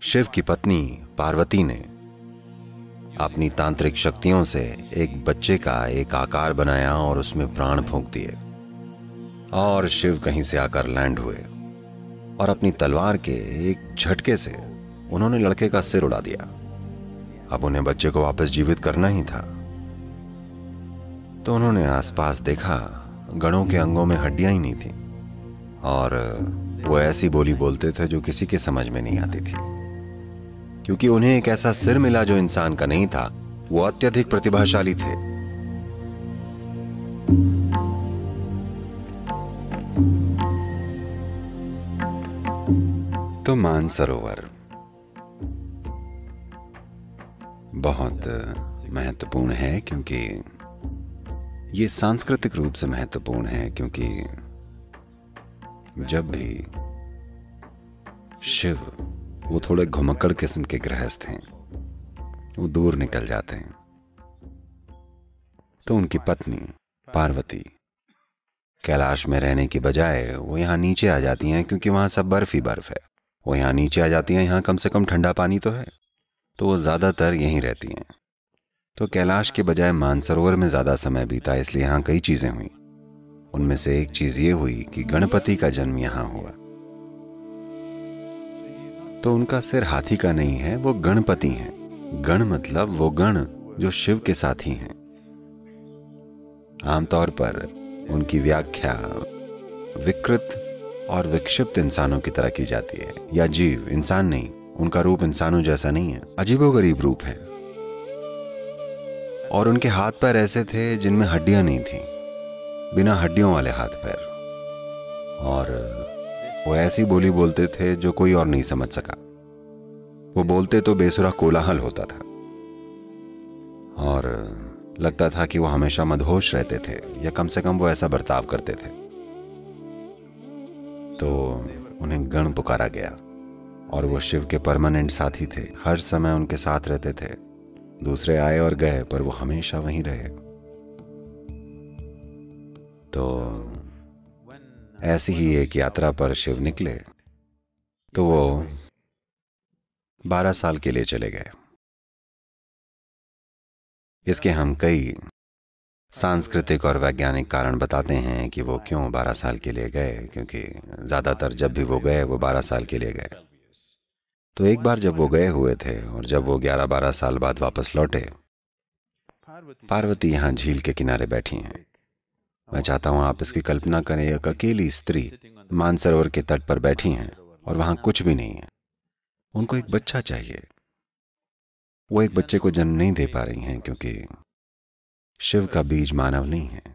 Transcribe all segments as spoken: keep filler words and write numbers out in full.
शिव की पत्नी पार्वती ने अपनी तांत्रिक शक्तियों से एक बच्चे का एक आकार बनाया और उसमें प्राण फूंक दिए। और शिव कहीं से आकर लैंड हुए और अपनी तलवार के एक झटके से उन्होंने लड़के का सिर उड़ा दिया। अब उन्हें बच्चे को वापस जीवित करना ही था। तो उन्होंने आसपास देखा, गणों के अंगों में हड्डियां ही नहीं थी और वो ऐसी बोली बोलते थे जो किसी के समझ में नहीं आती थी, क्योंकि उन्हें एक ऐसा सिर मिला जो इंसान का नहीं था। वो अत्यधिक प्रतिभाशाली थे। तो मानसरोवर बहुत महत्वपूर्ण है, क्योंकि ये सांस्कृतिक रूप से महत्वपूर्ण है, क्योंकि जब भी शिव, वो थोड़े घुमक्कड़ किस्म के गृहस्थ हैं, वो दूर निकल जाते हैं, तो उनकी पत्नी पार्वती कैलाश में रहने की बजाय वो यहाँ नीचे आ जाती हैं, क्योंकि वहाँ सब बर्फ ही बर्फ है। वो यहाँ नीचे आ जाती हैं, यहाँ कम से कम ठंडा पानी तो है, तो वो ज़्यादातर यहीं रहती हैं। तो कैलाश के बजाय मानसरोवर में ज़्यादा समय बीता, इसलिए यहाँ कई चीज़ें हुई। उनमें से एक चीज़ ये हुई कि गणपति का जन्म यहाँ हुआ। तो उनका सिर हाथी का नहीं है, वो गणपति हैं। गण मतलब वो गण जो शिव के साथी हैं। आमतौर पर उनकी व्याख्या विकृत और विक्षिप्त इंसानों की तरह की जाती है, या जीव, इंसान नहीं। उनका रूप इंसानों जैसा नहीं है, अजीबोगरीब रूप है। और उनके हाथ पैर ऐसे थे जिनमें हड्डियां नहीं थी, बिना हड्डियों वाले हाथ पैर। और वो ऐसी बोली बोलते थे जो कोई और नहीं समझ सका। वो बोलते तो बेसुरा कोलाहल होता था और लगता था कि वो हमेशा मदहोश रहते थे, या कम से कम वो ऐसा बर्ताव करते थे। तो उन्हें गण पुकारा गया और वो शिव के परमानेंट साथी थे, हर समय उनके साथ रहते थे। दूसरे आए और गए, पर वो हमेशा वहीं रहे। तो ऐसी ही एक यात्रा पर शिव निकले, तो वो बारह साल के लिए चले गए। इसके हम कई सांस्कृतिक और वैज्ञानिक कारण बताते हैं कि वो क्यों बारह साल के लिए गए, क्योंकि ज़्यादातर जब भी वो गए वो बारह साल के लिए गए। तो एक बार जब वो गए हुए थे और जब वो ग्यारह बारह साल बाद वापस लौटे, पार्वती यहाँ झील के किनारे बैठी हैं। मैं चाहता हूँ आप इसकी कल्पना करें, एक अकेली स्त्री मानसरोवर के तट पर बैठी हैं और वहाँ कुछ भी नहीं है। उनको एक बच्चा चाहिए। वो एक बच्चे को जन्म नहीं दे पा रही हैं, क्योंकि शिव का बीज मानव नहीं है।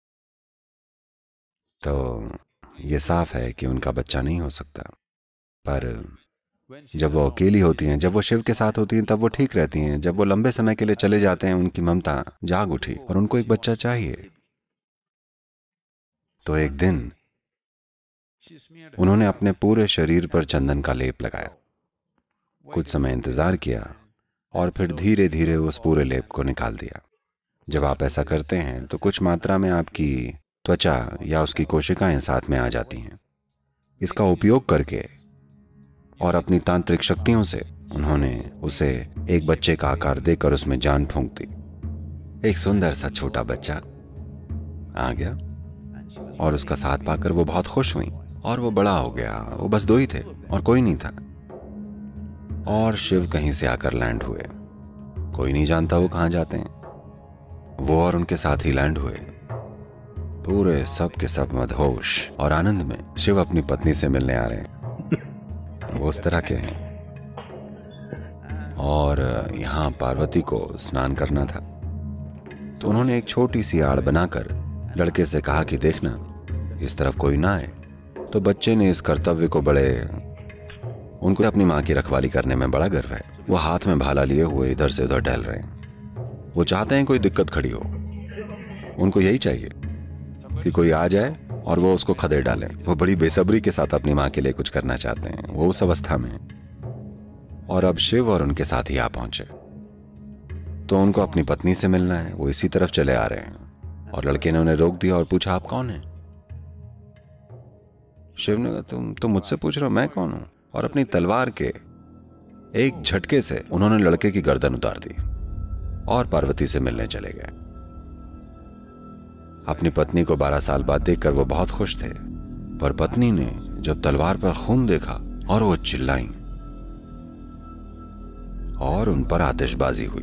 तो ये साफ है कि उनका बच्चा नहीं हो सकता। पर जब वो अकेली होती हैं, जब वो शिव के साथ होती हैं, तब वो ठीक रहती हैं। जब वो लंबे समय के लिए चले जाते हैं, उनकी ममता जाग उठी और उनको एक बच्चा चाहिए। तो एक दिन उन्होंने अपने पूरे शरीर पर चंदन का लेप लगाया, कुछ समय इंतजार किया और फिर धीरे धीरे उस पूरे लेप को निकाल दिया। जब आप ऐसा करते हैं तो कुछ मात्रा में आपकी त्वचा या उसकी कोशिकाएं साथ में आ जाती हैं। इसका उपयोग करके और अपनी तांत्रिक शक्तियों से उन्होंने उसे एक बच्चे का आकार देकर उसमें जान फूंक दी। एक सुंदर सा छोटा बच्चा आ गया और उसका साथ पाकर वो बहुत खुश हुई और वो बड़ा हो गया। वो बस दो ही थे और कोई नहीं था। और शिव कहीं से आकर लैंड हुए। कोई नहीं जानता वो कहाँ जाते हैं। वो और उनके साथ ही लैंड हुए, पूरे सब के सब मदहोश और आनंद में। शिव अपनी पत्नी से मिलने आ रहे हैं, वो उस तरह के हैं। और यहाँ पार्वती को स्नान करना था, तो उन्होंने एक छोटी सी आड़ बनाकर लड़के से कहा कि देखना इस तरफ कोई ना आए। तो बच्चे ने इस कर्तव्य को बड़े, उनको अपनी माँ की रखवाली करने में बड़ा गर्व है। वो हाथ में भाला लिए हुए इधर से उधर टहल रहे हैं। वो चाहते हैं कोई दिक्कत खड़ी हो, उनको यही चाहिए कि कोई आ जाए और वो उसको खदेड़ डाले। वो बड़ी बेसब्री के साथ अपनी माँ के लिए कुछ करना चाहते हैं। वो उस अवस्था में है। और अब शिव और उनके साथ ही आ पहुंचे, तो उनको अपनी पत्नी से मिलना है। वो इसी तरफ चले आ रहे हैं और लड़के ने उन्हें रोक दिया और पूछा, आप कौन हैं? शिव ने कहा, तुम तुम मुझसे पूछ रहे हो मैं कौन हूं? और अपनी तलवार के एक झटके से उन्होंने लड़के की गर्दन उतार दी और पार्वती से मिलने चले गए। अपनी पत्नी को बारह साल बाद देखकर वो बहुत खुश थे, पर पत्नी ने जब तलवार पर खून देखा और वो चिल्लाई और उन पर आतिशबाजी हुई।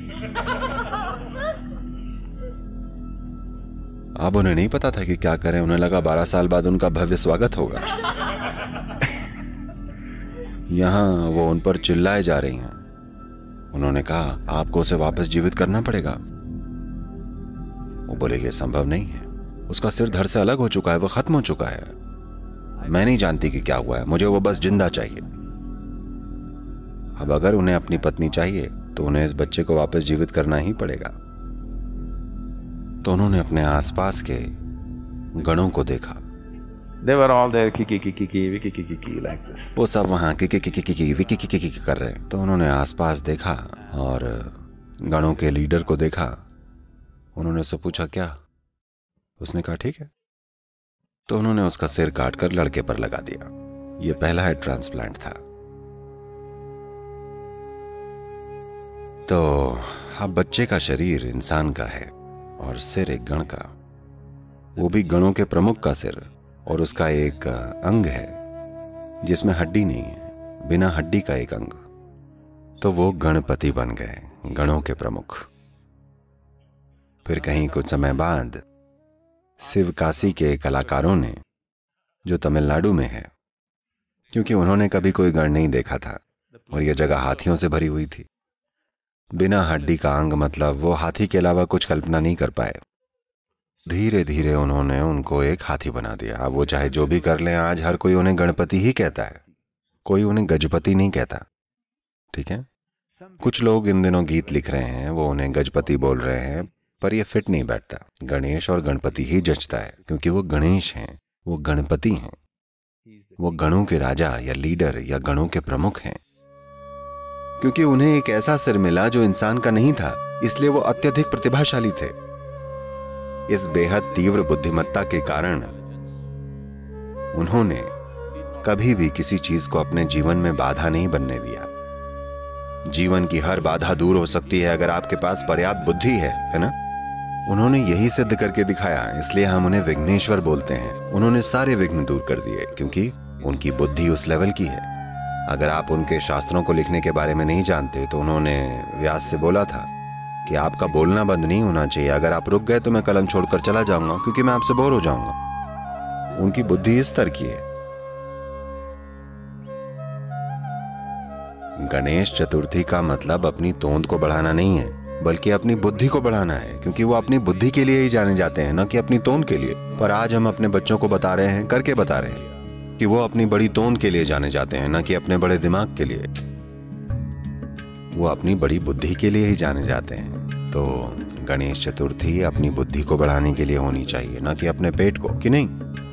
अब उन्हें नहीं पता था कि क्या करें। उन्हें लगा बारह साल बाद उनका भव्य स्वागत होगा। यहां वो उन पर चिल्लाए जा रही हैं। उन्होंने कहा, आपको उसे वापस जीवित करना पड़ेगा। वो बोले, ये संभव नहीं है, उसका सिर धड़ से अलग हो चुका है, वो खत्म हो चुका है। मैं नहीं जानती कि क्या हुआ है, मुझे वो बस जिंदा चाहिए। अब अगर उन्हें अपनी पत्नी चाहिए तो उन्हें इस बच्चे को वापस जीवित करना ही पड़ेगा। तो उन्होंने अपने आसपास के गणों को देखा। They were all there, kiki kiki kiki kiki kiki like this. वो सब वहां किकी किकी किकी विकी किकी किकी कर रहे हैं। तो उन्होंने आसपास देखा और गणों के लीडर को देखा। उन्होंने उससे पूछा, क्या? उसने कहा, ठीक है। तो उन्होंने उसका सिर काटकर लड़के पर लगा दिया। ये पहला हेड ट्रांसप्लांट था। तो अब बच्चे का शरीर इंसान का है और सिर एक गण का, वो भी गणों के प्रमुख का सिर, और उसका एक अंग है जिसमें हड्डी नहीं है, बिना हड्डी का एक अंग। तो वो गणपति बन गए, गणों के प्रमुख। फिर कहीं कुछ समय बाद शिवकाशी के कलाकारों ने, जो तमिलनाडु में है, क्योंकि उन्होंने कभी कोई गण नहीं देखा था और यह जगह हाथियों से भरी हुई थी, बिना हड्डी का अंग मतलब वो हाथी के अलावा कुछ कल्पना नहीं कर पाए। धीरे धीरे उन्होंने उनको एक हाथी बना दिया। अब वो चाहे जो भी कर लें, आज हर कोई उन्हें गणपति ही कहता है, कोई उन्हें गजपति नहीं कहता। ठीक है, कुछ लोग इन दिनों गीत लिख रहे हैं, वो उन्हें गजपति बोल रहे हैं, पर ये फिट नहीं बैठता। गणेश और गणपति ही जचता है, क्योंकि वो गणेश हैं, वो गणपति हैं, वो गणों के राजा या लीडर या गणों के प्रमुख हैं। क्योंकि उन्हें एक ऐसा सिर मिला जो इंसान का नहीं था, इसलिए वो अत्यधिक प्रतिभाशाली थे। इस बेहद तीव्र बुद्धिमत्ता के कारण उन्होंने कभी भी किसी चीज को अपने जीवन में बाधा नहीं बनने दिया। जीवन की हर बाधा दूर हो सकती है अगर आपके पास पर्याप्त बुद्धि है, है ना? उन्होंने यही सिद्ध करके दिखाया, इसलिए हम उन्हें विघ्नेश्वर बोलते हैं। उन्होंने सारे विघ्न दूर कर दिए क्योंकि उनकी बुद्धि उस लेवल की है। अगर आप उनके शास्त्रों को लिखने के बारे में नहीं जानते तो उन्होंने व्यास से बोला था कि आपका बोलना बंद नहीं होना चाहिए, अगर आप रुक गए तो मैं कलम छोड़कर चला जाऊंगा क्योंकि मैं आपसे बोर हो जाऊंगा। उनकी बुद्धि इस तरह की है। गणेश चतुर्थी का मतलब अपनी तोंद को बढ़ाना नहीं है, बल्कि अपनी बुद्धि को बढ़ाना है, क्योंकि वो अपनी बुद्धि के लिए ही जाने जाते हैं, न कि अपनी तोंद के लिए। पर आज हम अपने बच्चों को बता रहे हैं, करके बता रहे हैं कि वो अपनी बड़ी तोंद के लिए जाने जाते हैं, न कि अपने बड़े दिमाग के लिए। वो अपनी बड़ी बुद्धि के लिए ही जाने जाते हैं। तो गणेश चतुर्थी अपनी बुद्धि को बढ़ाने के लिए होनी चाहिए, न कि अपने पेट को, कि नहीं?